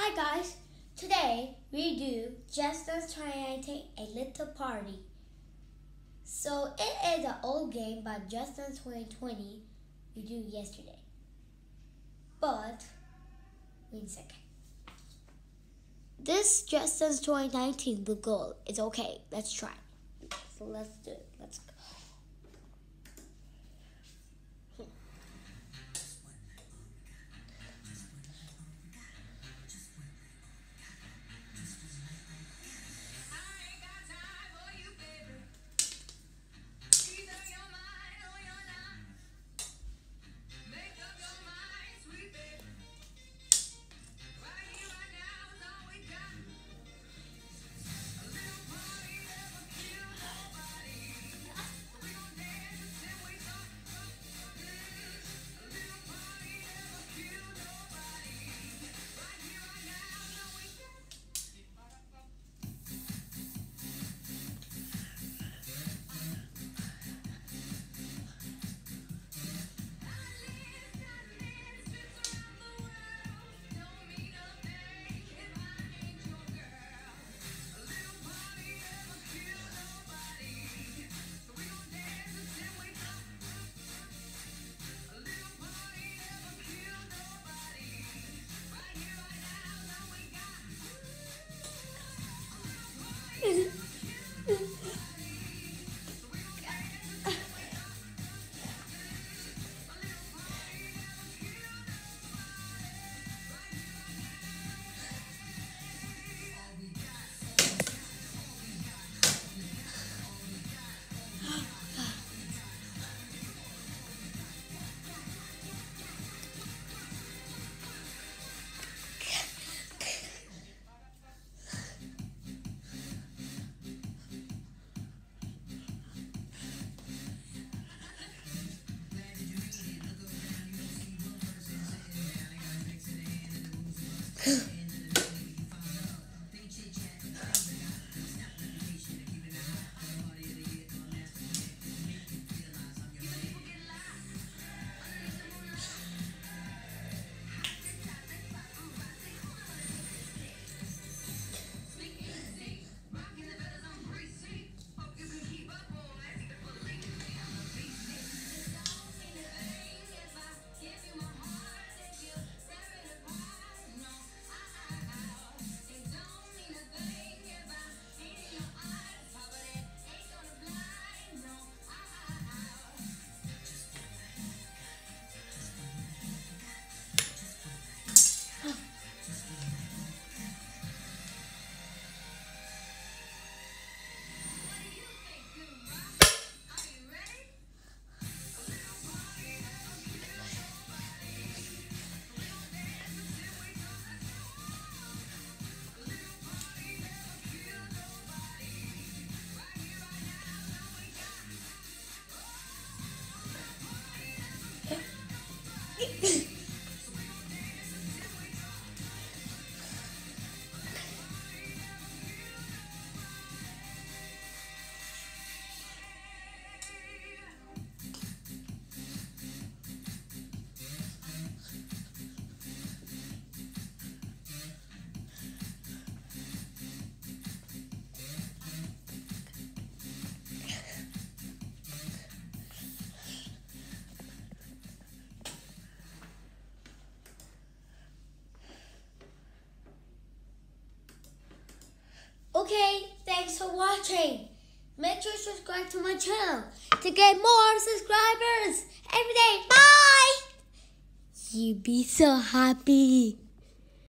Hi guys, today we do Just Dance 2019 A Little Party. So it is an old game but Just Dance 2020 we do yesterday. But, wait a second. This Just Dance 2019 the goal is okay, let's try. So let's do it, let's go. Okay, thanks for watching. Make sure to subscribe to my channel to get more subscribers every day. Bye! You be so happy.